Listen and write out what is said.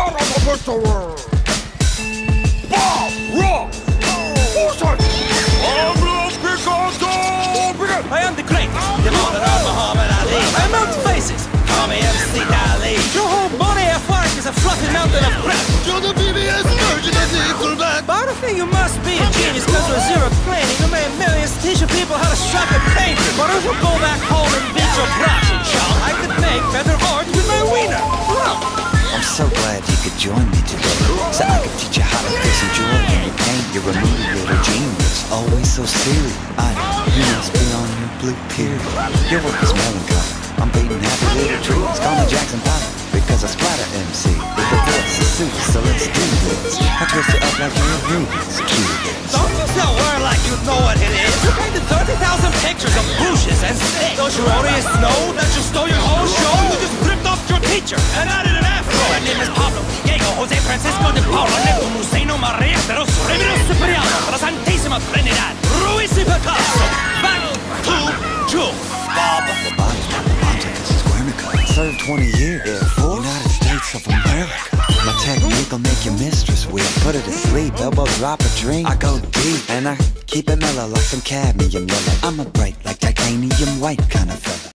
out of the mystery. Bob Ross. Bullshit. I am the greatest, the modern Muhammad Ali. I mount faces, call me MC Dali. Your whole body of work is a fluffy mountain of crap. You're the PBS version of Nickelback. But I think you must be a genius cause with zero planning you made millions teaching people how to strike a paint. But if you go back home and beat your brushing child, I could make better art with my wiener. I'm so glad you could join me today, so I could teach you how to feel some joy when you paint. You're a moody little genius, always so serious. I know, you must be on your blue period. Your work is melancholy, I'm beating happy little trees. Call me Jackson Pollock, because I splatter MC with the voice of suit, so let's do this. I twist it up like you're a Rubik's Cube. Don't you tell word like you know what it is. You painted 30,000 pictures of bushes and sticks. Don't you already know that you stole your whole show? You just ripped off your teacher and added an afro. My name is Pablo Diego Jose Francisco de Paula Nepomuceno Maria de los Riberos Cipriano de la Santísima Trinidad Ruiz y Picasso. Back to you, Bob. The body's not the object, it's a square nickel. Served 20 years, United States of America. My technique will make your mistress weak. Put her to sleep, elbow drop a drink. I go deep, and I keep it mellow like some cadmium yellow. I'm a bright like titanium white kind of fella.